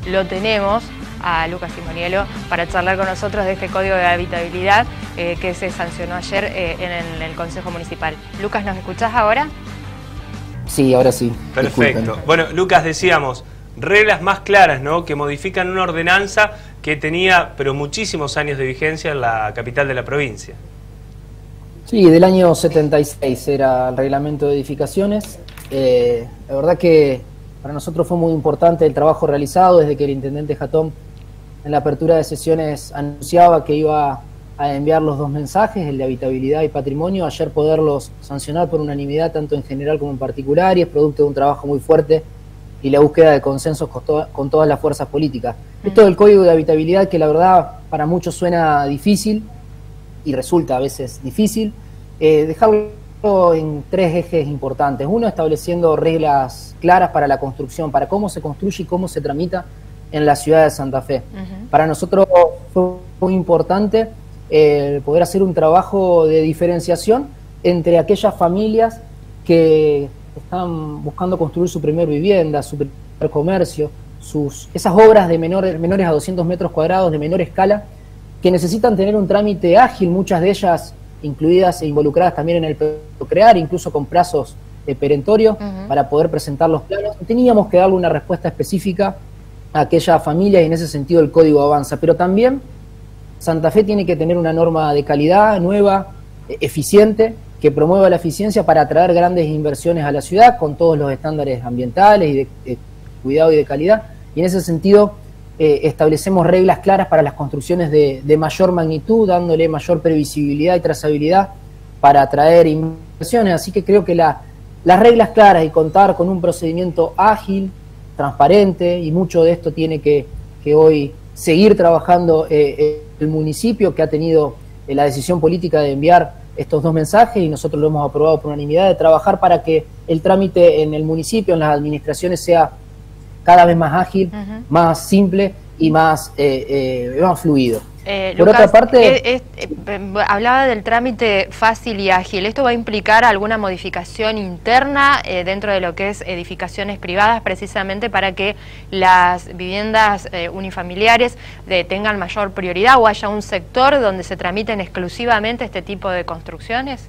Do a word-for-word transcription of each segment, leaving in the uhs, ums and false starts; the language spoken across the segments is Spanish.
lo tenemos a Lucas Simoniello para charlar con nosotros de este Código de Habitabilidad eh, que se sancionó ayer eh, en, el, en el Consejo Municipal. Lucas, ¿nos escuchás ahora? Sí, ahora sí. Perfecto. Disculpen. Bueno, Lucas, decíamos, reglas más claras, ¿no?, que modifican una ordenanza que tenía, pero muchísimos años de vigencia en la capital de la provincia. Sí, del año setenta y seis era el reglamento de edificaciones. Eh, la verdad que para nosotros fue muy importante el trabajo realizado desde que el intendente Jatón en la apertura de sesiones anunciaba que iba a enviar los dos mensajes, el de habitabilidad y patrimonio, ayer poderlos sancionar por unanimidad tanto en general como en particular, y es producto de un trabajo muy fuerte y la búsqueda de consensos con, to con todas las fuerzas políticas. Mm. Esto del Código de Habitabilidad, que la verdad para muchos suena difícil y resulta a veces difícil, eh, dejarlo en tres ejes importantes. Uno, estableciendo reglas claras para la construcción, para cómo se construye y cómo se tramita en la ciudad de Santa Fe. Uh-huh. Para nosotros fue muy importante eh, poder hacer un trabajo de diferenciación entre aquellas familias que están buscando construir su primer vivienda, su primer comercio, sus, esas obras de menor, menores a doscientos metros cuadrados, de menor escala, que necesitan tener un trámite ágil, muchas de ellas incluidas e involucradas también en el Procrear, incluso con plazos eh, perentorios uh-huh. para poder presentar los planos. Teníamos que darle una respuesta específica a aquella familia y en ese sentido el código avanza. Pero también Santa Fe tiene que tener una norma de calidad nueva, eh, eficiente, que promueva la eficiencia para atraer grandes inversiones a la ciudad con todos los estándares ambientales y de, de cuidado y de calidad. Y en ese sentido eh, establecemos reglas claras para las construcciones de, de mayor magnitud, dándole mayor previsibilidad y trazabilidad para atraer inversiones. Así que creo que la, las reglas claras y contar con un procedimiento ágil, transparente, y mucho de esto tiene que, que hoy seguir trabajando eh, el municipio, que ha tenido eh, la decisión política de enviar estos dos mensajes, y nosotros lo hemos aprobado por unanimidad, de trabajar para que el trámite en el municipio, en las administraciones, sea cada vez más ágil, uh-huh. más simple y más, eh, eh, más fluido. Eh, Por Lucas, otra parte, es, es, eh, hablaba del trámite fácil y ágil. ¿Esto va a implicar alguna modificación interna eh, dentro de lo que es edificaciones privadas, precisamente para que las viviendas eh, unifamiliares eh, tengan mayor prioridad, o haya un sector donde se tramiten exclusivamente este tipo de construcciones?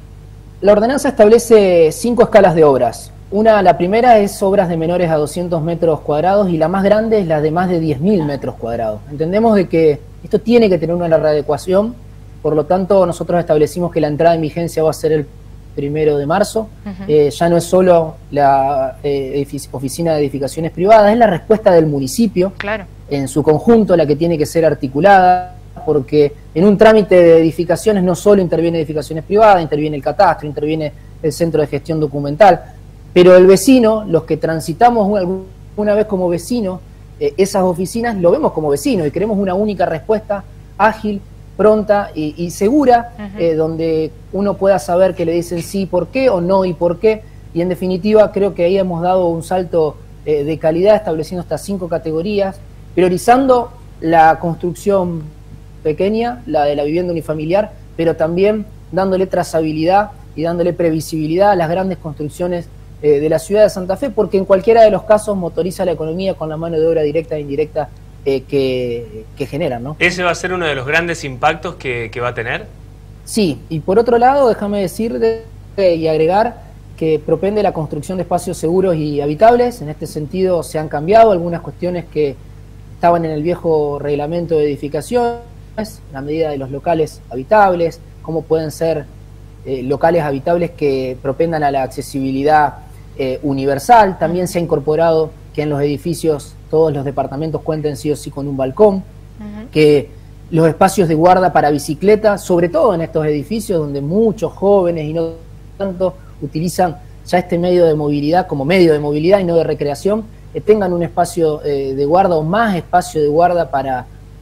La ordenanza establece cinco escalas de obras. Una, la primera es obras de menores a doscientos metros cuadrados, y la más grande es la de más de diez mil metros cuadrados. Entendemos de que esto tiene que tener una readecuación, por lo tanto nosotros establecimos que la entrada en vigencia va a ser el primero de marzo. Uh-huh. eh, ya no es solo la eh, oficina de edificaciones privadas, es la respuesta del municipio, claro, en su conjunto, la que tiene que ser articulada, porque en un trámite de edificaciones no solo interviene edificaciones privadas, interviene el catastro, interviene el centro de gestión documental, pero el vecino, los que transitamos una vez como vecinos, eh, esas oficinas lo vemos como vecinos y queremos una única respuesta ágil, pronta y, y segura, uh-huh. eh, donde uno pueda saber que le dicen sí, por qué, o no y por qué. Y en definitiva creo que ahí hemos dado un salto eh, de calidad, estableciendo estas cinco categorías, priorizando la construcción pequeña, la de la vivienda unifamiliar, pero también dándole trazabilidad y dándole previsibilidad a las grandes construcciones eh, de la ciudad de Santa Fe, porque en cualquiera de los casos motoriza la economía con la mano de obra directa e indirecta eh, que, que generan, ¿no? ¿Ese va a ser uno de los grandes impactos que, que va a tener? Sí, y por otro lado, déjame decir de, de, y agregar que propende la construcción de espacios seguros y habitables. En este sentido se han cambiado algunas cuestiones que estaban en el viejo reglamento de edificaciones, la medida de los locales habitables, cómo pueden ser eh, locales habitables que propendan a la accesibilidad eh, universal. También se ha incorporado que en los edificios todos los departamentos cuenten sí o sí con un balcón, uh-huh. que los espacios de guarda para bicicletas, sobre todo en estos edificios donde muchos jóvenes y no tanto utilizan ya este medio de movilidad como medio de movilidad y no de recreación, eh, tengan un espacio eh, de guarda o más espacio de guarda para,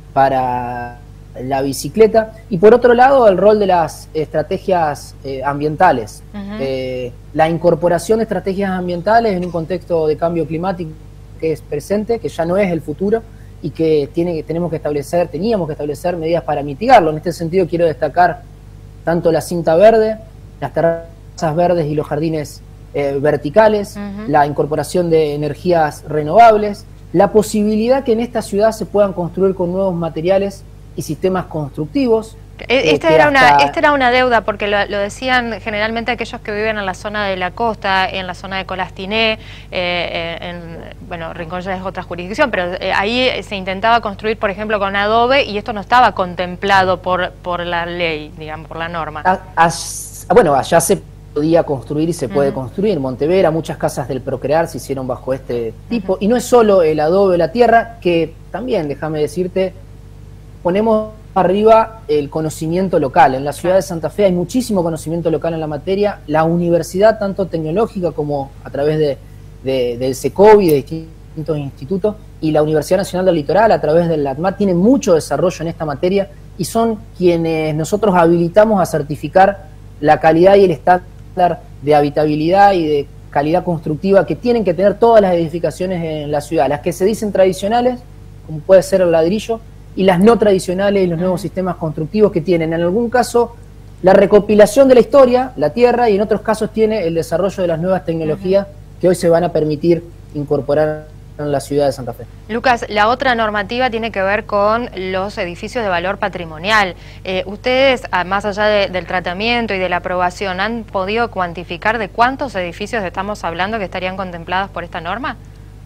para la bicicleta. Y por otro lado, el rol de las estrategias eh, ambientales. Uh-huh. eh, la incorporación de estrategias ambientales en un contexto de cambio climático que es presente, que ya no es el futuro, y que tiene, tenemos que establecer, teníamos que establecer medidas para mitigarlo. En este sentido quiero destacar tanto la cinta verde, las terrazas verdes y los jardines eh, verticales, uh-huh. la incorporación de energías renovables, la posibilidad que en esta ciudad se puedan construir con nuevos materiales y sistemas constructivos. Esta era, una, esta era una deuda, porque lo, lo decían generalmente aquellos que viven en la zona de la costa, en la zona de Colastiné, eh, en, bueno, Rincón ya es otra jurisdicción, pero eh, ahí se intentaba construir, por ejemplo, con adobe, y esto no estaba contemplado por, por la ley, digamos, por la norma. A, a, bueno, allá se podía construir y se puede uh-huh. construir. Montevera, muchas casas del Procrear se hicieron bajo este tipo, uh-huh. y no es solo el adobe, la tierra, que también, déjame decirte, ponemos arriba el conocimiento local. En la ciudad de Santa Fe hay muchísimo conocimiento local en la materia. La universidad, tanto tecnológica como a través de, de, del SECOBI, de distintos institutos, y la Universidad Nacional del Litoral, a través del LATMAT, tienen mucho desarrollo en esta materia y son quienes nosotros habilitamos a certificar la calidad y el estándar de habitabilidad y de calidad constructiva que tienen que tener todas las edificaciones en la ciudad. Las que se dicen tradicionales, como puede ser el ladrillo, y las no tradicionales y los nuevos sistemas constructivos que tienen, en algún caso, la recopilación de la historia, la tierra, y en otros casos tiene el desarrollo de las nuevas tecnologías uh-huh. que hoy se van a permitir incorporar en la ciudad de Santa Fe. Lucas, la otra normativa tiene que ver con los edificios de valor patrimonial. Eh, ustedes, más allá de, del tratamiento y de la aprobación, ¿han podido cuantificar de cuántos edificios estamos hablando que estarían contemplados por esta norma?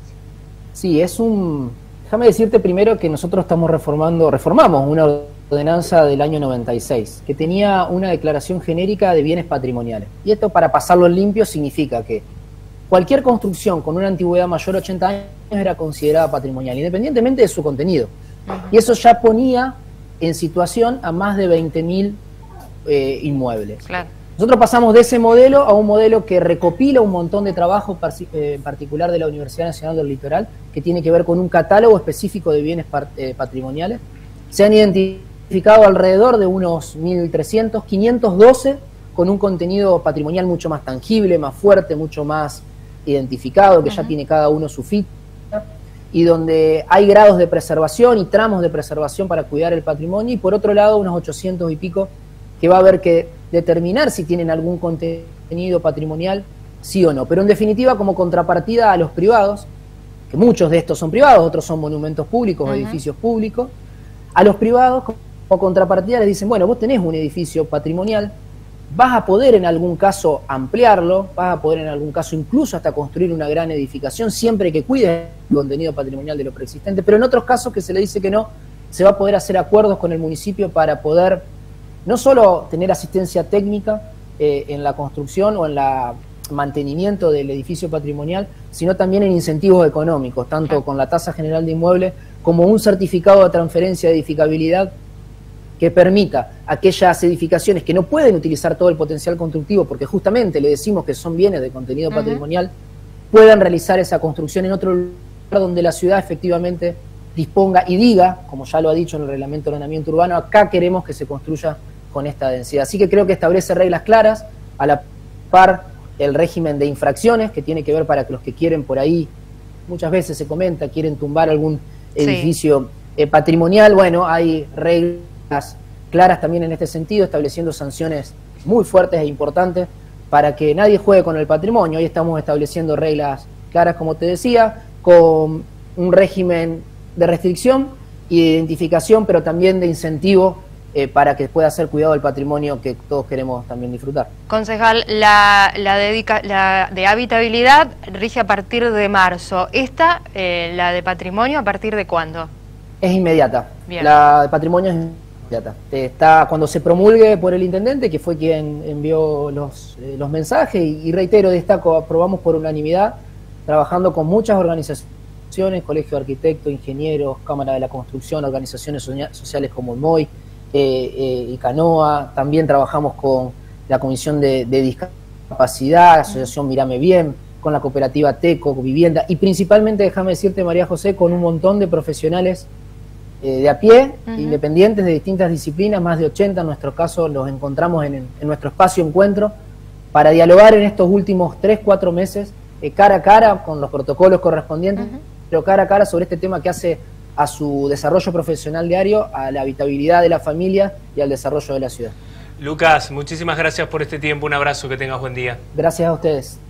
Sí, es un... Déjame decirte primero que nosotros estamos reformando, reformamos una ordenanza del año noventa y seis, que tenía una declaración genérica de bienes patrimoniales. Y esto, para pasarlo en limpio, significa que cualquier construcción con una antigüedad mayor a ochenta años era considerada patrimonial, independientemente de su contenido. Uh-huh. Y eso ya ponía en situación a más de veinte mil eh, inmuebles. Claro. Nosotros pasamos de ese modelo a un modelo que recopila un montón de trabajo, en particular de la Universidad Nacional del Litoral, que tiene que ver con un catálogo específico de bienes patrimoniales. Se han identificado alrededor de unos mil trescientos, quinientos doce, con un contenido patrimonial mucho más tangible, más fuerte, mucho más identificado, que uh-huh. ya tiene cada uno su ficha, y donde hay grados de preservación y tramos de preservación para cuidar el patrimonio, y por otro lado unos ochocientos y pico que va a haber que determinar si tienen algún contenido patrimonial, sí o no. Pero en definitiva, como contrapartida a los privados, que muchos de estos son privados, otros son monumentos públicos, uh-huh. edificios públicos, a los privados, como contrapartida, les dicen, bueno, vos tenés un edificio patrimonial, vas a poder en algún caso ampliarlo, vas a poder en algún caso incluso hasta construir una gran edificación, siempre que cuides el contenido patrimonial de lo preexistente, pero en otros casos que se le dice que no, se va a poder hacer acuerdos con el municipio para poder no solo tener asistencia técnica eh, en la construcción o en el mantenimiento del edificio patrimonial, sino también en incentivos económicos, tanto con la tasa general de inmuebles como un certificado de transferencia de edificabilidad que permita a aquellas edificaciones que no pueden utilizar todo el potencial constructivo, porque justamente le decimos que son bienes de contenido uh-huh. patrimonial, puedan realizar esa construcción en otro lugar donde la ciudad efectivamente disponga y diga, como ya lo ha dicho en el Reglamento de Ordenamiento Urbano, acá queremos que se construya con esta densidad. Así que creo que establece reglas claras, a la par el régimen de infracciones, que tiene que ver para que los que quieren por ahí, muchas veces se comenta, quieren tumbar algún edificio sí. eh, patrimonial, bueno, hay reglas claras también en este sentido, estableciendo sanciones muy fuertes e importantes para que nadie juegue con el patrimonio. Hoy estamos estableciendo reglas claras, como te decía, con un régimen de restricción y de identificación, pero también de incentivo eh, para que pueda ser cuidado del patrimonio que todos queremos también disfrutar. Concejal, la, la, dedica, la de habitabilidad rige a partir de marzo. ¿Esta, eh, la de patrimonio, a partir de cuándo? Es inmediata. Bien. La de patrimonio es inmediata. Está cuando se promulgue por el intendente, que fue quien envió los, eh, los mensajes, y, y reitero, destaco, aprobamos por unanimidad, trabajando con muchas organizaciones, Colegio de Arquitectos, Ingenieros, Cámara de la Construcción, organizaciones sociales como el M O I, eh, eh, y Canoa. También trabajamos con la Comisión de, de Discapacidad, Asociación Mírame Bien, con la cooperativa Teco, Vivienda, y principalmente, déjame decirte, María José, con un montón de profesionales eh, de a pie, uh-huh. independientes de distintas disciplinas, más de ochenta en nuestro caso, los encontramos en, en nuestro espacio encuentro, para dialogar en estos últimos tres, cuatro meses, eh, cara a cara, con los protocolos correspondientes, uh-huh. pero cara a cara sobre este tema que hace a su desarrollo profesional diario, a la habitabilidad de la familia y al desarrollo de la ciudad. Lucas, muchísimas gracias por este tiempo, un abrazo, que tengas buen día. Gracias a ustedes.